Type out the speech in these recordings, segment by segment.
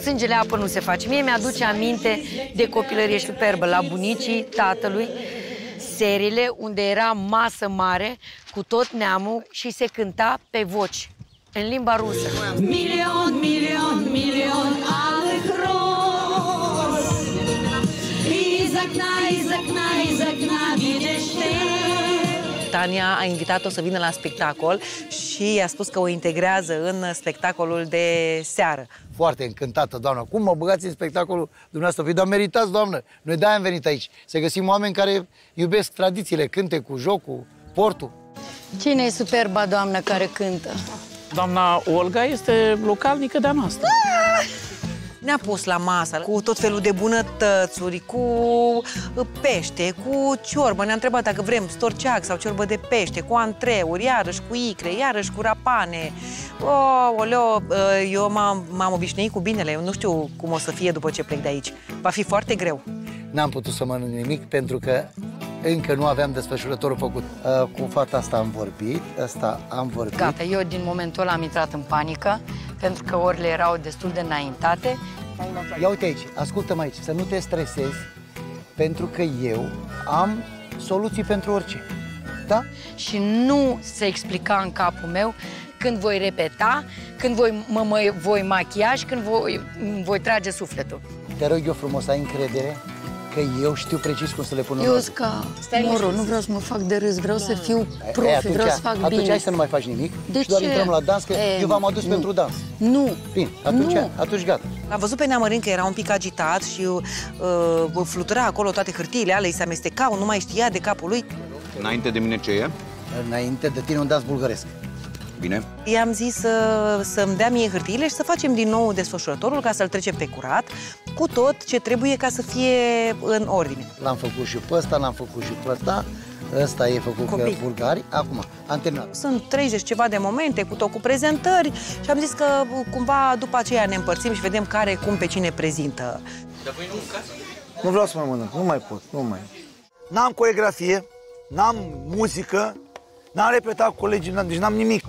sângele apă nu se face. Mie mi-aduce aminte de copilărie superbă la bunicii tatălui, serile unde era masă mare cu tot neamul și se cânta pe voci, în limba rusă. Milion, milion, milion alых роз, из окна, из окна, из окна видишь ты. Tania a invitat-o să vină la spectacol și i-a spus că o integrează în spectacolul de seară. Foarte încântată, doamnă. Cum mă băgați în spectacolul dumneavoastră? Păi, dar meritați, doamnă. Noi de-aia am venit aici. Să găsim oameni care iubesc tradițiile, cântecul, jocul, portul. Cine e superba doamnă care cântă? Doamna Olga este localnică de-a noastră. Ne-a pus la masă cu tot felul de bunătățuri, cu pește, cu ciorbă. Ne-a întrebat dacă vrem storceac sau ciorbă de pește, cu antreuri, iarăși cu icre, iarăși cu rapane. Oleo, eu m-am obișnuit cu binele. Eu nu știu cum o să fie după ce plec de aici. Va fi foarte greu. N-am putut să mănânc nimic pentru că încă nu aveam desfășurătorul făcut. Cu fata asta am vorbit, asta am vorbit. Gata, eu din momentul ăla am intrat în panică, pentru că orele erau destul de înaintate. Ia uite aici, ascultă-mă aici, să nu te stresezi, pentru că eu am soluții pentru orice. Da? Și nu se explica în capul meu când voi repeta, când voi machia și când voi trage sufletul. Te rog eu frumos, ai încredere că eu știu precis cum să le pun în Eu Moro, nu vreau să mă fac de râs, vreau să fiu profi, vreau să fac bine. Atunci hai să nu mai faci nimic și doar intrăm la dans, că eu v-am adus pentru dans. Nu. Bine, atunci gata. Am văzut pe Neamărin că era un pic agitat și flutura acolo toate hârtiile alea, îi se amestecau, nu mai știa de capul lui. Înainte de mine ce e? Înainte de tine un dans bulgăresc. Bine. I-am zis să-mi dea mie hârtiile și să facem din nou desfășurătorul ca să-l trecem pe curat, cu tot ce trebuie ca să fie în ordine. L-am făcut și pe ăsta, l-am făcut și pe ăsta. Ăsta e făcut cu bulgari. Acum, am terminat. Sunt 30 ceva de momente, cu tot cu prezentări și am zis că cumva după aceea ne împărțim și vedem care cum pe cine prezintă. Dar voi nu mâncați? Nu vreau să mai mănânc, nu mai pot, nu mai. N-am coreografie, n-am muzică, n-am repetat cu colegii, deci n-am nimic.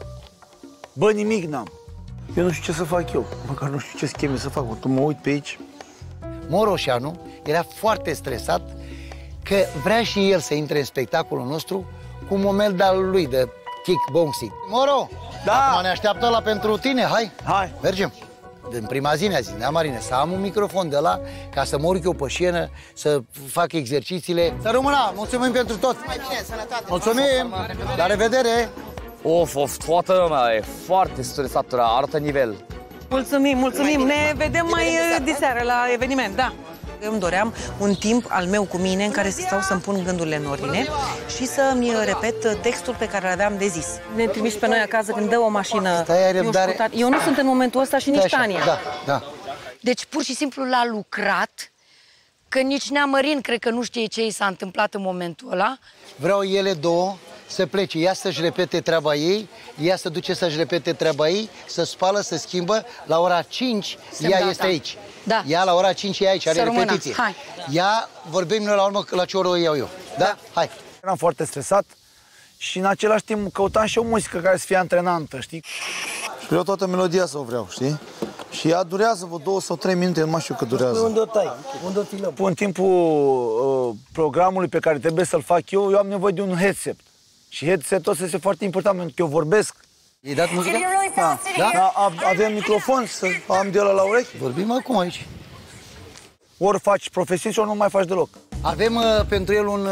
Bă, nimic n-am. Eu nu știu ce să fac eu, măcar nu știu ce scheme să fac. Tu mă uit pe aici. Moroșanu era foarte stresat că vrea și el să intre în spectacolul nostru cu un moment al lui de kickboxing. Moro, da. Acum ne așteaptă ăla pentru tine, hai. Hai. Mergem. Din prima zi ne-a zis, Neamarine, să am un microfon de ăla ca să mă urc eu pe scenă, să fac exercițiile. Să rămână, mulțumim pentru tot. Mai bine, sănătate. Mulțumim, la revedere. Of, toată lumea e foarte stresată la altă nivel. Mulțumim, mulțumim, ne vedem mai diseară la eveniment, da. Eu îmi doream un timp al meu cu mine în care să stau să-mi pun gândurile în ordine și să-mi repet textul pe care l-aveam de zis. Ne trimiși pe noi acasă când dă o mașină. Eu nu sunt în momentul ăsta și nici Tania. Da. Deci pur și simplu l-a lucrat, că nici Neamărin cred că nu știe ce i s-a întâmplat în momentul ăla. Vreau ele două să plece, ea să-și repete treaba ei, ea să duce să-și repete treaba ei, să spală, să schimbă, la ora 5 ea este aici. Da. Ea la ora 5 e aici, are repetiție. Hai. Ea, vorbim noi la urmă la ce oră o iau eu. Da? Hai. Eram foarte stresat și în același timp căutam și o muzică care să fie antrenantă, știi? Vreau toată melodia să o vreau, știi? Și ea durează vreo 2 sau 3 minute, nu mai știu cât durează. Unde o tai? Unde o filăm? În timpul programului pe care trebuie să-l fac eu am nevoie de un headset. Și headsetul ăsta este foarte important, pentru că eu vorbesc. I-ai dat muzică? Da. Avem microfon, să am de ăla la urechi. Vorbim acum aici. Ori faci profesionist, ori nu mai faci deloc. Avem pentru el un...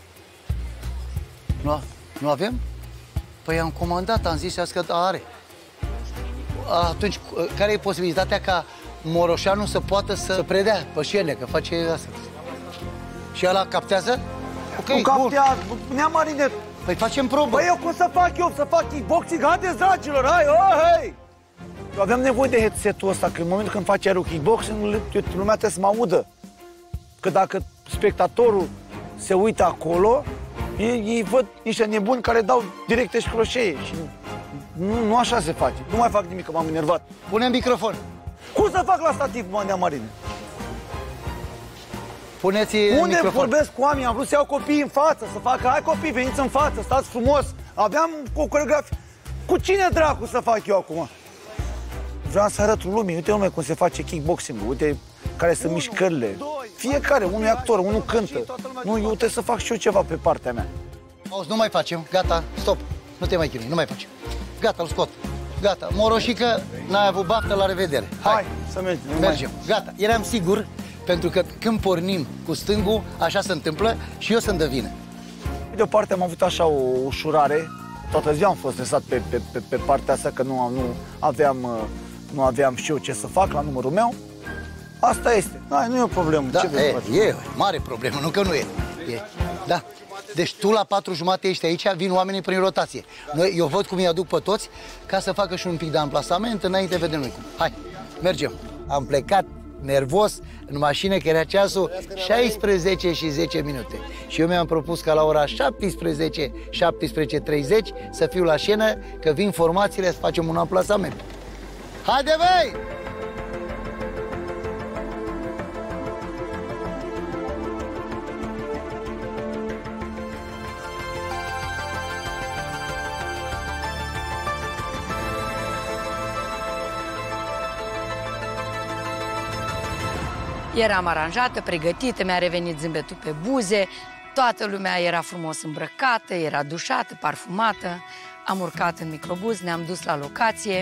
Nu avem? Păi am comandat, am zis că are. Atunci, care e posibilitatea ca Moroșanu să poată să predea pe scenă, că face asta? Și ăla captează? Nu captează, Neamarine. Păi facem probă. Păi eu cum să fac eu? Să fac kickboxing? Haideți, dragilor, hai, hei! Eu aveam nevoie de headset-ul ăsta, că în momentul când face aerul kickboxing, lumea trebuie să mă audă. Că dacă spectatorul se uită acolo, ei văd niște nebuni care dau directe și croșee. Și nu așa se face. Nu mai fac nimic, că m-am enervat. Pune-mi microfon. Cum să fac la stativ, mă, Neamarine? Puneți unde microfon. Vorbesc cu oamenii? Am vrut să iau copiii în față, să facă, hai copii, veniți în față, stați frumos. Aveam o coreografie. Cu cine dracu să fac eu acum? vreau să arăt lumii, uite lume cum se face kickboxing-ul, uite care sunt mișcările. Fiecare, unul e actor, unul cântă. Nu, eu trebuie să fac și eu ceva pe partea mea. Auzi, nu mai facem, gata, stop. Nu te mai chinui, nu mai facem. Gata, îl scot. Gata, Moroșică, n-ai avut baftă, la revedere. Hai să mergem. Mergem, gata. Eram sigur, pentru că când pornim cu stângul, așa se întâmplă și eu sunt de vină. De o parte am avut așa o ușurare, toată ziua am fost stresat pe partea asta, că nu aveam și eu ce să fac la numărul meu. Asta este. Nu e o problemă. Da, ce e mare problemă, nu că nu e. Da. Deci tu la 4:30 ești aici, vin oamenii prin rotație. Eu văd cum îi aduc pe toți, ca să facă și un pic de amplasament, înainte vedem noi cum. Hai, mergem. Am plecat nervos în mașină, că era ceasul 16 și 10 minute. Și eu mi-am propus ca la ora 17, 17:30 să fiu la scenă, că vin formațiile să facem un amplasament. Haide, băi! Eram aranjată, pregătită, mi-a revenit zâmbetul pe buze, toată lumea era frumos îmbrăcată, era dușată, parfumată. Am urcat în microbuz, ne-am dus la locație.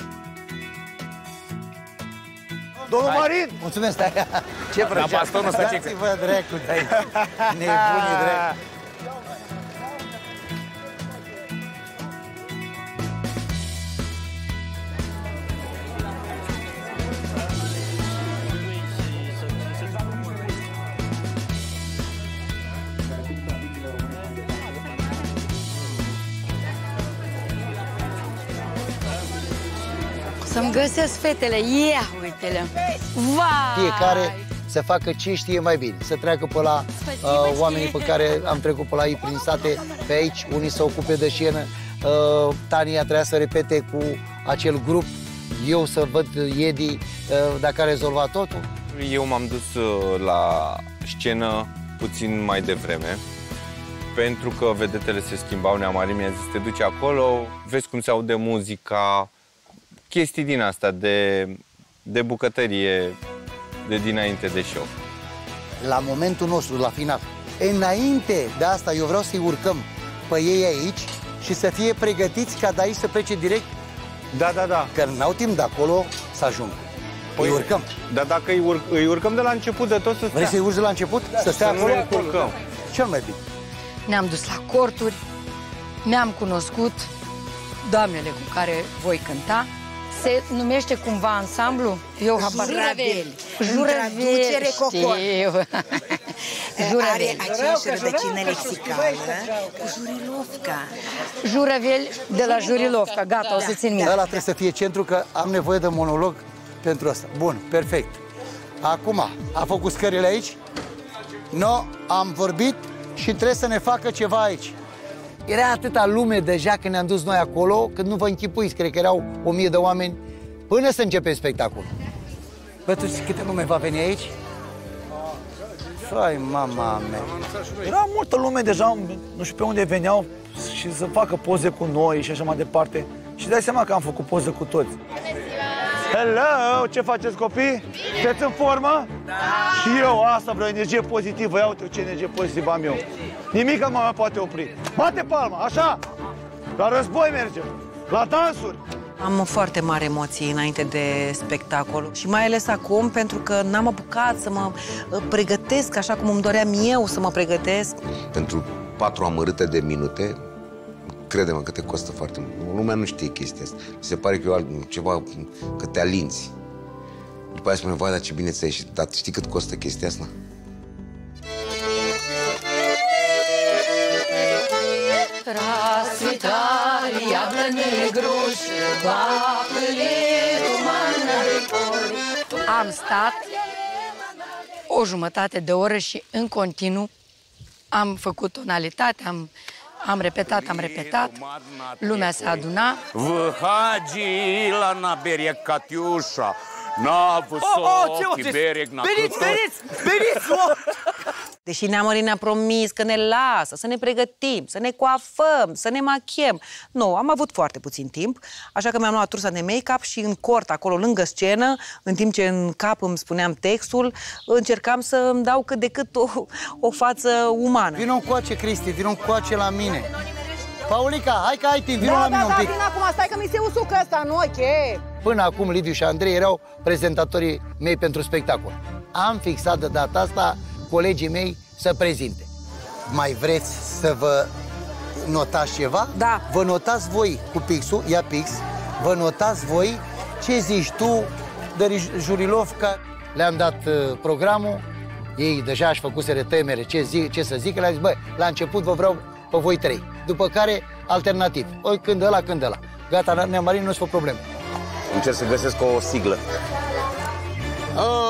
Domnul Marin! Mulțumesc, stai! Ce vrăgeați? La bastonul ăsta ce... Dați-vă dracu de aici! Nebunii dracu! Să-mi găsesc fetele, uite-le! Vai! Fiecare să facă ce știe mai bine, să treacă pe la oamenii pe care am trecut pe la ei prin sate, pe aici, unii se ocupe de scenă, Tania trebuia să repete cu acel grup, eu să văd Edi dacă a rezolvat totul. Eu m-am dus la scenă puțin mai devreme, pentru că vedetele se schimbau, Neamarin mi-a zis, te duci acolo, vezi cum se aude muzica, chestii din asta de bucătărie de dinainte de show. La momentul nostru, la final, înainte de asta, eu vreau să-i urcăm pe ei aici și să fie pregătiți ca de aici să plece direct. Da. Că n-au timp de acolo să ajungă. Îi urcăm. Dar dacă îi urcăm de la început de tot să stea. Vrei să-i urci de la început? Să stea acolo? Să nu urcăm. Cel mai bine. Ne-am dus la corturi, mi-am cunoscut doamnele cu care voi cânta. Se numește cumva ansamblu? Eu habar. Traducere Cocor. Juravel. Are aceeași rădăcină lexicală cu Jurilovca. Juravel de la Jurilovca. Gata, o să țin minte. Ăla trebuie să fie centru, că am nevoie de monolog pentru asta. Bun, perfect. Acum, a făcut scările aici? Am vorbit și trebuie să ne facă ceva aici. Era atâta lume deja când ne-am dus noi acolo, când nu vă închipuiți, cred că erau 1000 de oameni, până să începe spectacolul. Bă, tu știi câte lume va veni aici? Fai, mama mea. Era multă lume deja, nu știu pe unde veneau și să facă poze cu noi și așa mai departe. Și dai seama că am făcut poze cu toți. Hello! Ce faceți, copii? Sunteți în formă? Da! Și eu, asta vreau, energie pozitivă. Ia uite ce energie pozitivă am eu. Nimic nu mă poate opri. Bate palma, așa! La război mergem, la dansuri. Am o foarte mare emoție înainte de spectacol și mai ales acum pentru că n-am apucat să mă pregătesc așa cum îmi doream eu să mă pregătesc. Pentru 4 amărâte de minute, crede-mă că te costă foarte mult. Lumea nu știe chestia asta. Mi se pare că eu ceva, că te alinți. După aia spune, vai, dar ce bine ți-a ieșit. Dar știi cât costă chestia asta? Am stat o jumătate de oră și în continuu am făcut tonalitate, am repetat. Lumea se aduna. Выходи на берег, Катюша, на высокий берег, на... Beriți! Deși Neamărin ne-a promis că ne lasă, să ne pregătim, să ne coafăm, să ne machiem. Nu, am avut foarte puțin timp, așa că mi-am luat trusa de make-up și în cort, acolo lângă scenă, în timp ce în cap îmi spuneam textul, încercam să îmi dau cât de cât o față umană. Vino încoace, Cristi, vino încoace la mine. Paulica, hai că ai timp, vino la mine un pic. Da, vin acum, stai că mi se usucă ăsta în ochi. Până acum Liviu și Andrei erau prezentatorii mei pentru spectacol. Am fixat de data asta colegii mei să prezinte. Mai vreți să vă notați ceva? Da. Vă notați voi cu pixul, ia pix, vă notați voi ce zici tu de Jurilovca. Le-am dat programul, ei deja își făcuseră temere ce să zică, le-am zis, băi, la început vă vreau pe voi trei, după care alternativ, ori când ăla, când ăla. Gata, Neamărin, nu-ți fă probleme. Încerc să găsesc o siglă.